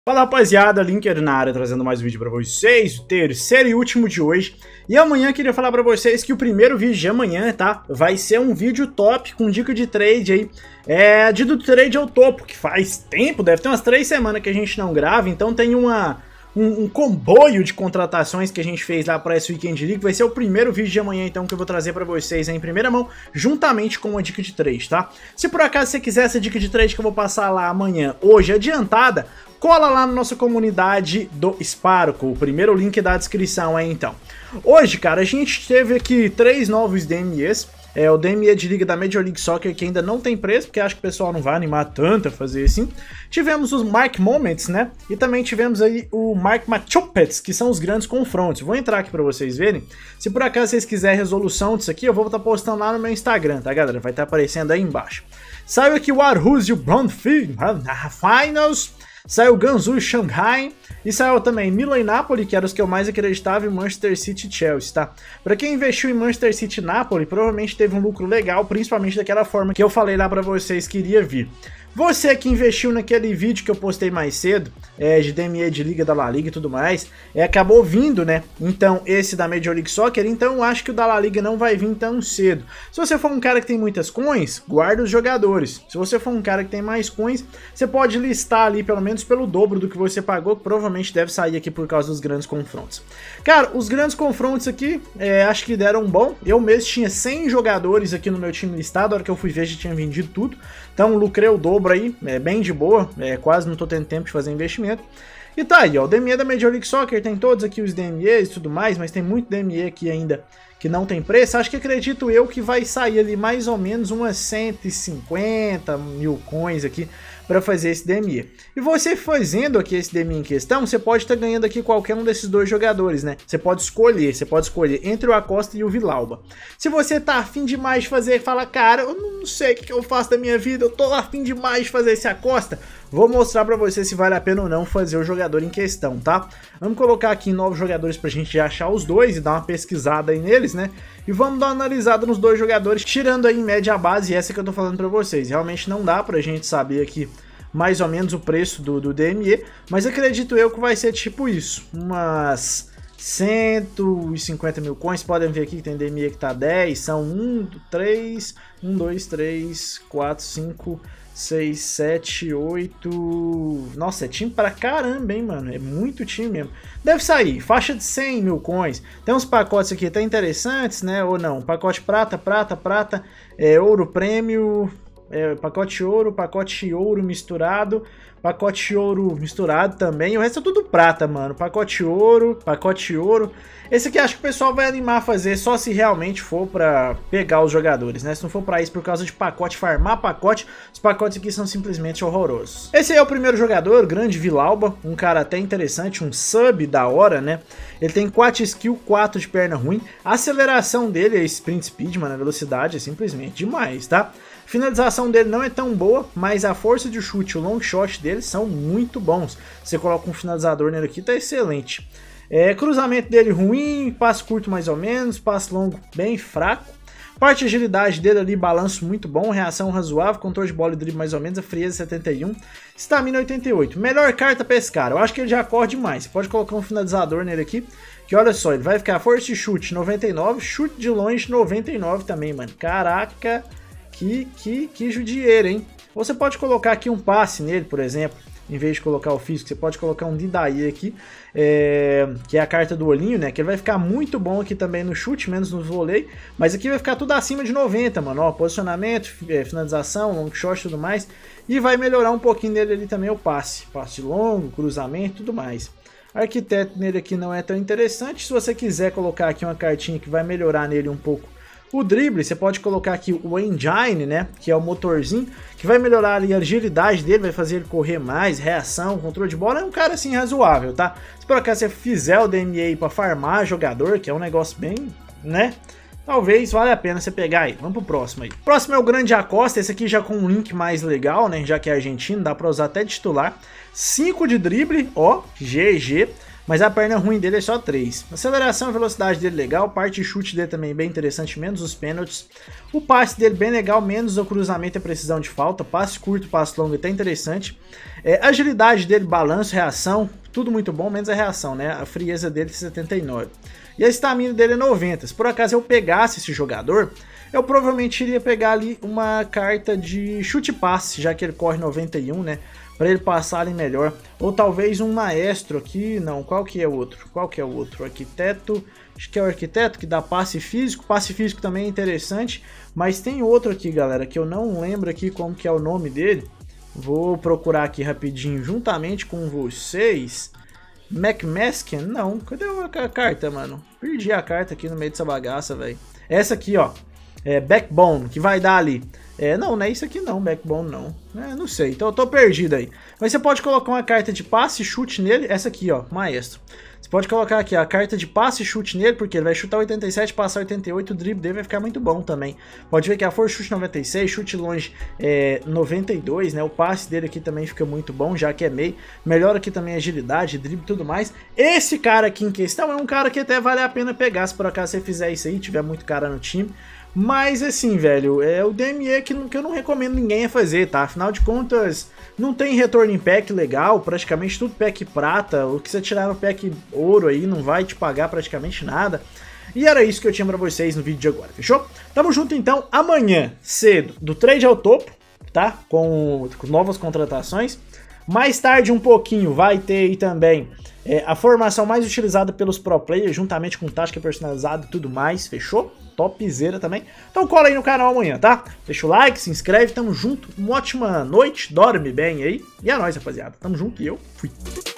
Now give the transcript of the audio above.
Fala rapaziada, Linker na área trazendo mais um vídeo pra vocês, o terceiro e último de hoje. E amanhã queria falar pra vocês que o primeiro vídeo de amanhã, tá? Vai ser um vídeo top com dica de trade aí. Dia do trade ao topo, que faz tempo, deve ter umas 3 semanas que a gente não grava, então tem um comboio de contratações que a gente fez lá para esse Weekend League. Vai ser o primeiro vídeo de amanhã, então, que eu vou trazer para vocês aí em primeira mão, juntamente com uma dica de trade, tá? Se por acaso você quiser essa dica de trade que eu vou passar lá amanhã, hoje adiantada, cola lá na nossa comunidade do Sparkle, o primeiro link da descrição aí, então. Hoje, cara, a gente teve aqui 3 novos DMEs. O DME de liga da Major League Soccer, que ainda não tem preço, porque acho que o pessoal não vai animar tanto a fazer assim. Tivemos os Mark Moments, né? E também tivemos aí o Mark Matchups, que são os grandes confrontos. Vou entrar aqui pra vocês verem. Se por acaso vocês quiserem resolução disso aqui, eu vou estar postando lá no meu Instagram, tá, galera? Vai estar aparecendo aí embaixo. Saiu aqui o Aarhus e o Brøndby na Finals. Saiu o Guangzhou Shanghai e saiu também Milan e Napoli, que eram os que eu mais acreditava, e Manchester City e Chelsea, tá? Pra quem investiu em Manchester City e Napoli, provavelmente teve um lucro legal, principalmente daquela forma que eu falei lá pra vocês que iria vir. Você que investiu naquele vídeo que eu postei mais cedo, de DME de Liga da La Liga e tudo mais, acabou vindo, né? Então, esse da Major League Soccer, então eu acho que o da La Liga não vai vir tão cedo. Se você for um cara que tem muitas coins, guarda os jogadores. Se você for um cara que tem mais coins, você pode listar ali pelo menos pelo dobro do que você pagou, que provavelmente deve sair aqui por causa dos grandes confrontos. Cara, os grandes confrontos aqui, acho que deram bom. Eu mesmo tinha 100 jogadores aqui no meu time listado, a hora que eu fui ver já tinha vendido tudo. Então lucrei o dobro aí, bem de boa, quase não tô tendo tempo de fazer investimento. E tá aí, ó, o DME da Major League Soccer tem todos aqui os DMEs e tudo mais, mas tem muito DME aqui ainda que não tem preço. Acho que acredito eu que vai sair ali mais ou menos umas 150 mil coins aqui para fazer esse DME. E você fazendo aqui esse DME em questão, você pode estar ganhando aqui qualquer um desses dois jogadores, né? Você pode escolher entre o Acosta e o Villalba. Se você tá afim demais de fazer, fala, cara, eu não sei o que eu faço da minha vida, eu tô afim demais de fazer esse Acosta, vou mostrar pra você se vale a pena ou não fazer o jogador em questão, tá? Vamos colocar aqui novos jogadores pra gente já achar os dois e dar uma pesquisada aí neles, né? E vamos dar uma analisada nos dois jogadores, tirando aí em média a base, essa que eu tô falando pra vocês. Realmente não dá pra gente saber aqui mais ou menos o preço do DME, mas acredito eu que vai ser tipo isso, umas 150 mil coins. Podem ver aqui que tem DME que tá 10, são 1, 2, 3, 4, 5, 6, 7, 8... Nossa, é time pra caramba, hein, mano? É muito time mesmo. Deve sair, faixa de 100 mil coins. Tem uns pacotes aqui até interessantes, né? Ou não, pacote prata, ouro prêmio... pacote ouro misturado, pacote ouro misturado também, o resto é tudo prata, mano, pacote ouro. Esse aqui acho que o pessoal vai animar a fazer só se realmente for pra pegar os jogadores, né? Se não for pra isso por causa de pacote, farmar pacote, os pacotes aqui são simplesmente horrorosos. Esse aí é o primeiro jogador, grande Villalba, um cara até interessante, um sub da hora, né? Ele tem 4 skill, 4 de perna ruim, a aceleração dele é sprint speed, mano, a velocidade é simplesmente demais, tá? Finalização dele não é tão boa, mas a força de chute e o long shot dele são muito bons. Você coloca um finalizador nele aqui, tá excelente. Cruzamento dele ruim, passe curto mais ou menos, passe longo bem fraco. Parte de agilidade dele ali, balanço muito bom, reação razoável, controle de bola e drible mais ou menos, a frieza 71, estamina 88. Melhor carta pra esse cara, eu acho que ele já corre demais. Você pode colocar um finalizador nele aqui, que olha só, ele vai ficar força de chute 99, chute de longe 99 também, mano. Caraca, que judieira, hein? Ou você pode colocar aqui um passe nele, por exemplo. Em vez de colocar o físico, você pode colocar um Didaí aqui, que é a carta do olhinho, né? Que ele vai ficar muito bom aqui também no chute, menos no voleio. Mas aqui vai ficar tudo acima de 90, mano. Ó, posicionamento, finalização, long shot e tudo mais. E vai melhorar um pouquinho nele ali também o passe. Passe longo, cruzamento e tudo mais. Arquiteto nele aqui não é tão interessante. Se você quiser colocar aqui uma cartinha que vai melhorar nele um pouco o drible, você pode colocar aqui o engine, né, que é o motorzinho, que vai melhorar ali a agilidade dele, vai fazer ele correr mais, reação, controle de bola, é um cara assim razoável, tá? Se por acaso você fizer o DME para farmar jogador, que é um negócio bem, né, talvez valha a pena você pegar aí. Vamos pro próximo aí. O próximo é o grande Acosta, esse aqui já com um link mais legal, né, já que é argentino, dá para usar até titular. 5 de drible, ó, GG. mas a perna ruim dele é só 3. Aceleração e velocidade dele legal, parte de chute dele também bem interessante, menos os pênaltis. O passe dele bem legal, menos o cruzamento e a precisão de falta, passe curto, passe longo até interessante. Agilidade dele, balanço, reação, tudo muito bom, menos a reação, né? A frieza dele é 79. E a estamina dele é 90. Se por acaso eu pegasse esse jogador, eu provavelmente iria pegar ali uma carta de chute passe, já que ele corre 91, né? Para ele passar ali melhor. Ou talvez um maestro aqui, não, qual que é o outro? Qual que é o outro? Arquiteto, acho que é o arquiteto que dá passe físico também é interessante. Mas tem outro aqui, galera, que eu não lembro aqui como que é o nome dele. Vou procurar aqui rapidinho, juntamente com vocês. McMaskin? Não, cadê a carta, mano? Perdi a carta aqui no meio dessa bagaça, velho. Essa aqui, ó. Backbone, que vai dar ali. Não é isso aqui não, Backbone não. Não sei, então eu tô perdido aí. Mas você pode colocar uma carta de passe e chute nele. Essa aqui, ó, maestro. Você pode colocar aqui a carta de passe e chute nele, porque ele vai chutar 87, passar 88, o drible dele vai ficar muito bom também. Pode ver que a força chute 96, chute longe 92, né? O passe dele aqui também fica muito bom, já que é meio. Melhora aqui também a agilidade, drible e tudo mais. Esse cara aqui em questão é um cara que até vale a pena pegar, se por acaso você fizer isso aí, tiver muito cara no time. Mas assim, velho, é o DME que eu não recomendo ninguém a fazer, tá? Afinal de contas, não tem retorno em pack legal, praticamente tudo pack prata, o que você tirar no pack ouro aí não vai te pagar praticamente nada. E era isso que eu tinha pra vocês no vídeo de agora, fechou? Tamo junto então, amanhã cedo, do trade ao topo, tá? Com novas contratações. Mais tarde um pouquinho vai ter aí também a formação mais utilizada pelos pro players, juntamente com tática personalizada e tudo mais, fechou? Topzera também. Então cola aí no canal amanhã, tá? Deixa o like, se inscreve, tamo junto. Uma ótima noite, dorme bem aí. E é nóis, rapaziada. Tamo junto e eu fui.